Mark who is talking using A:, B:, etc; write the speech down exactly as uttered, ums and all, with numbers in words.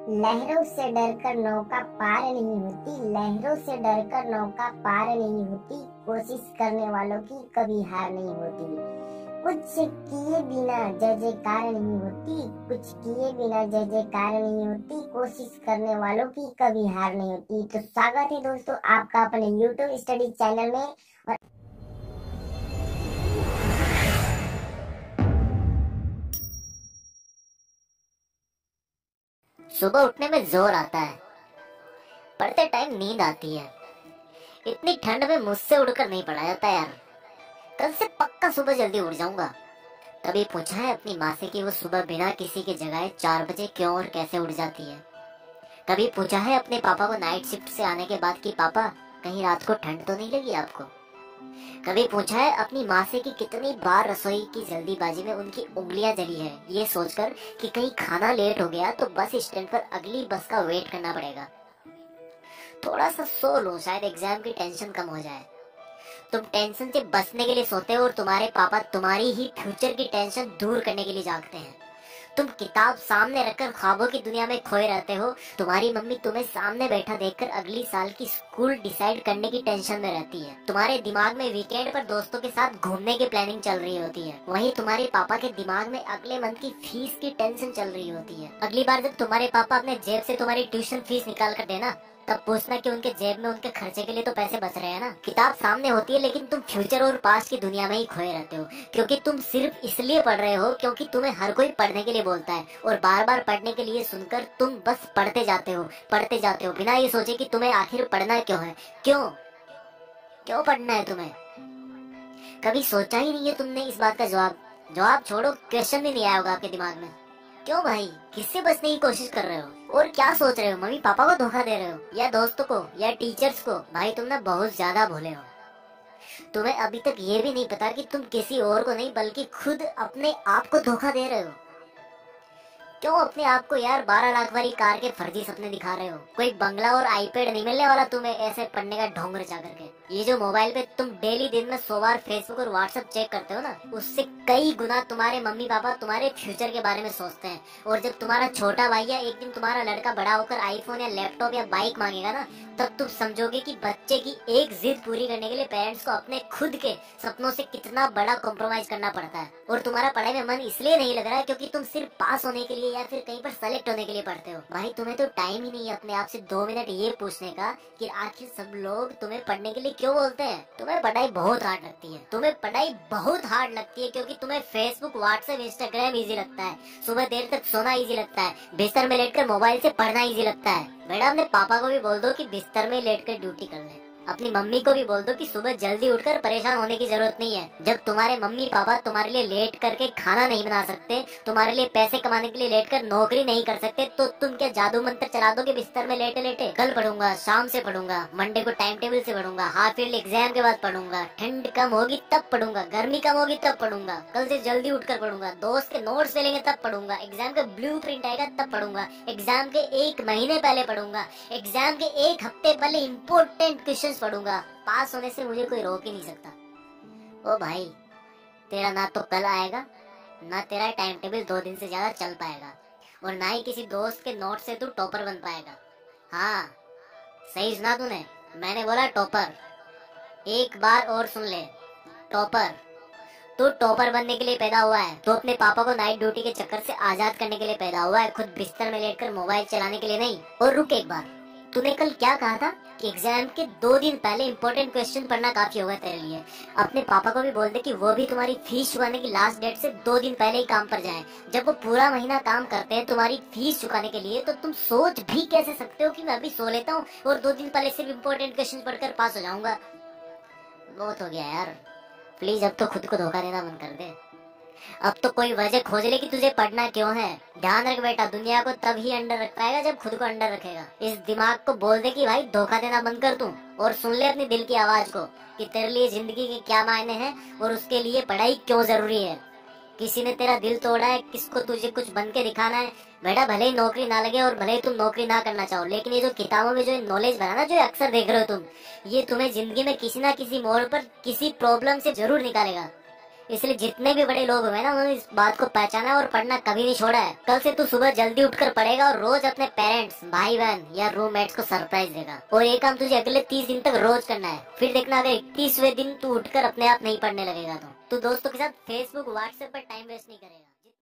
A: लहरों से डरकर नौका पार नहीं होती, लहरों से डरकर नौका पार नहीं होती, कोशिश करने वालों की कभी हार नहीं होती। कुछ किए बिना जय जयकार नहीं होती, कुछ किए बिना जय जयकार नहीं होती, कोशिश करने वालों की कभी हार नहीं होती। तो स्वागत है दोस्तों आपका अपने यूट्यूब स्टडी चैनल में। और
B: सुबह उठने में जोर आता है, पढ़ते टाइम नींद आती है। इतनी ठंड में मुझसे उड़कर नहीं पढ़ा जाता यार। कल से पक्का सुबह जल्दी उठ जाऊंगा। कभी पूछा है अपनी माँ से कि वो सुबह बिना किसी के जगाए चार बजे क्यों और कैसे उठ जाती है? कभी पूछा है अपने पापा को नाइट शिफ्ट से आने के बाद कि पापा कहीं रात को ठंड तो नहीं लगी आपको? कभी पूछा है अपनी माँ से कि कितनी बार रसोई की जल्दीबाजी में उनकी उंगलियां जली है, ये सोचकर कि कहीं खाना लेट हो गया तो बस स्टैंड पर अगली बस का वेट करना पड़ेगा। थोड़ा सा सो लो, शायद एग्जाम की टेंशन कम हो जाए। तुम टेंशन से बचने के लिए सोते हो और तुम्हारे पापा तुम्हारी ही फ्यूचर की टेंशन दूर करने के लिए जागते हैं। तुम किताब सामने रखकर ख्वाबों की दुनिया में खोए रहते हो। तुम्हारी मम्मी तुम्हें सामने बैठा देखकर अगली साल की स्कूल डिसाइड करने की टेंशन में रहती है। तुम्हारे दिमाग में वीकेंड पर दोस्तों के साथ घूमने की प्लानिंग चल रही होती है। वहीं तुम्हारे पापा के दिमाग में अगले मंथ की फीस की टेंशन चल रही होती है। अगली बार जब तुम्हारे पापा अपने जेब से तुम्हारी ट्यूशन फीस निकाल कर देना, तब पूछना कि उनके जेब में उनके खर्चे के लिए तो पैसे बच रहे हैं ना। किताब सामने होती है लेकिन तुम फ्यूचर और पास्ट की दुनिया में ही खोए रहते हो, क्योंकि तुम सिर्फ इसलिए पढ़ रहे हो क्योंकि तुम्हें हर कोई पढ़ने के लिए बोलता है, और बार बार पढ़ने के लिए सुनकर तुम बस पढ़ते जाते हो पढ़ते जाते हो बिना ये सोचे कि तुम्हें आखिर पढ़ना क्यों है। क्यों क्यों पढ़ना है तुम्हें? कभी सोचा ही नहीं है तुमने इस बात का जवाब? जवाब छोड़ो, क्वेश्चन भी नहीं आया होगा आपके दिमाग में। क्यों भाई, किससे बचने की कोशिश कर रहे हो? और क्या सोच रहे हो? मम्मी पापा को धोखा दे रहे हो या दोस्तों को या टीचर्स को? भाई तुम ना बहुत ज्यादा भोले हो। तुम्हें अभी तक ये भी नहीं पता कि तुम किसी और को नहीं बल्कि खुद अपने आप को धोखा दे रहे हो। क्यों अपने आप को यार बारह लाख वाली कार के फर्जी सपने दिखा रहे हो? कोई बंगला और आईपैड नहीं मिलने वाला तुम्हें ऐसे पढ़ने का ढोंग रचा करके। ये जो मोबाइल पे तुम डेली दिन में सौ बार फेसबुक और व्हाट्सएप चेक करते हो ना, उससे कई गुना तुम्हारे मम्मी पापा तुम्हारे फ्यूचर के बारे में सोचते हैं। और जब तुम्हारा छोटा भाई या एक दिन तुम्हारा लड़का बड़ा होकर आईफोन या लैपटॉप या बाइक मांगेगा ना, तब तुम समझोगे कि बच्चे की एक जिद पूरी करने के लिए पेरेंट्स को अपने खुद के सपनों से कितना बड़ा कॉम्प्रोमाइज करना पड़ता है। और तुम्हारा पढ़ाई में मन इसलिए नहीं लग रहा है क्योंकि तुम सिर्फ पास होने के लिए या फिर कहीं पर सेलेक्ट होने के लिए पढ़ते हो। भाई तुम्हें तो टाइम ही नहीं है अपने आप से दो मिनट ये पूछने का कि आखिर सब लोग तुम्हें पढ़ने के लिए क्यों बोलते हैं। तुम्हें पढ़ाई बहुत हार्ड लगती है तुम्हें पढ़ाई बहुत हार्ड लगती है क्योंकि तुम्हें फेसबुक व्हाट्सएप इंस्टाग्राम इजी लगता है, सुबह देर तक सोना इजी लगता है, बिस्तर में लेटकर मोबाइल से पढ़ना इजी लगता है। मैडम अपने पापा को भी बोल दो कि बिस्तर में लेटकर ड्यूटी कर ले। अपनी मम्मी को भी बोल दो कि सुबह जल्दी उठकर परेशान होने की जरूरत नहीं है। जब तुम्हारे मम्मी पापा तुम्हारे लिए लेट करके खाना नहीं बना सकते, तुम्हारे लिए पैसे कमाने के लिए लेट कर नौकरी नहीं कर सकते, तो तुम क्या जादू मंत्र चला दोगे बिस्तर में लेटे लेटे? कल पढ़ूंगा, शाम से पढ़ूंगा, मंडे को टाइम टेबल से पढ़ूंगा, हाफ ईयरली एग्जाम के बाद पढ़ूंगा, ठंड कम होगी तब पढ़ूंगा, गर्मी कम होगी तब पढ़ूंगा, कल से जल्दी उठकर पढ़ूंगा, दोस्त के नोट्स ले लेंगे तब पढ़ूंगा, एग्जाम का ब्लू प्रिंट आएगा तब पढ़ूंगा, एग्जाम के एक महीने पहले पढ़ूंगा, एग्जाम के एक हफ्ते पहले इम्पोर्टेंट क्वेश्चन पढ़ूंगा। पास होने से मुझे कोई रोक ही नहीं सकता। ओ भाई, तेरा ना तो कल आएगा, ना तेरा टाइम टेबल दो दिन से ज्यादा चल पाएगा, और ना ही किसी दोस्त के नोट से तू टॉपर बन पाएगा। हाँ, सही सुना तूने, मैंने बोला टॉपर। एक बार और सुन ले, टॉपर। तू टॉपर बनने के लिए पैदा हुआ है, तो अपने पापा को नाइट ड्यूटी के चक्कर से आजाद करने के लिए पैदा हुआ है, खुद बिस्तर में लेटकर मोबाइल चलाने के लिए नहीं। और रुक एक बार, तूने कल क्या कहा था कि एग्जाम के दो दिन पहले इंपॉर्टेंट क्वेश्चन पढ़ना काफी होगा तेरे लिए। अपने पापा को भी बोल दे कि वो भी तुम्हारी फीस चुकाने की लास्ट डेट से दो दिन पहले ही काम पर जाएं। जब वो पूरा महीना काम करते हैं तुम्हारी फीस चुकाने के लिए, तो तुम सोच भी कैसे सकते हो कि मैं अभी सो लेता हूँ और दो दिन पहले सिर्फ इम्पोर्टेंट क्वेश्चन पढ़कर पास हो जाऊंगा? बहुत हो गया यार, प्लीज अब तो खुद को धोखा देना बंद कर दे। अब तो कोई वजह खोज ले कि तुझे पढ़ना क्यों है। ध्यान रख बेटा, दुनिया को तब ही अंडर रख पाएगा जब खुद को अंडर रखेगा। इस दिमाग को बोल दे कि भाई धोखा देना बंद कर तू, और सुन ले अपने दिल की आवाज को कि तेरे लिए जिंदगी के क्या मायने हैं और उसके लिए पढ़ाई क्यों जरूरी है। किसी ने तेरा दिल तोड़ा है, किसको तुझे कुछ बन के दिखाना है। बेटा भले ही नौकरी ना लगे और भले ही तुम नौकरी ना करना चाहो, लेकिन ये जो किताबों में जो नॉलेज बना ना, जो अक्सर देख रहे हो तुम, ये तुम्हें जिंदगी में किसी ना किसी मोड़ पर किसी प्रॉब्लम से जरूर निकालेगा। इसलिए जितने भी बड़े लोग हुए ना उन्होंने इस बात को पहचाना और पढ़ना कभी नहीं छोड़ा है। कल से तू सुबह जल्दी उठकर पढ़ेगा और रोज अपने पेरेंट्स, भाई बहन या रूममेट्स को सरप्राइज देगा। और ये काम तुझे अगले तीस दिन तक रोज करना है। फिर देखना अगर इकतीसवें दिन तू उठकर अपने आप नहीं पढ़ने लगेगा तो तू दोस्तों के साथ फेसबुक व्हाट्सएप पर टाइम वेस्ट नहीं करेगा।